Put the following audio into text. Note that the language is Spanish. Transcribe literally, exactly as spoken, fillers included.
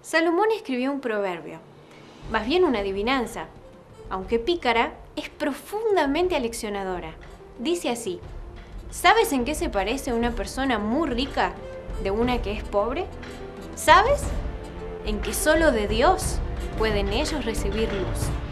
Salomón escribió un proverbio, más bien una adivinanza, aunque pícara, es profundamente aleccionadora. Dice así: ¿sabes en qué se parece una persona muy rica de una que es pobre? ¿Sabes? En que solo de Dios pueden ellos recibir luz.